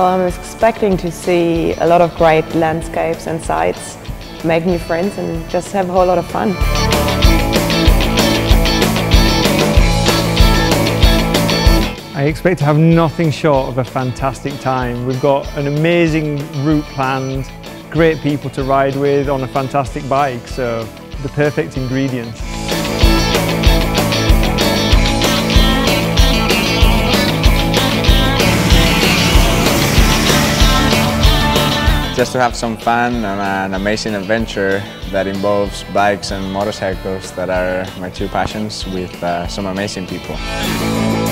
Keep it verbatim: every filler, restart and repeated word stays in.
Well, I'm expecting to see a lot of great landscapes and sights, make new friends and just have a whole lot of fun. I expect to have nothing short of a fantastic time. We've got an amazing route planned, great people to ride with on a fantastic bike, so the perfect ingredients. Just to have some fun and an amazing adventure that involves bikes and motorcycles that are my two passions with uh, some amazing people.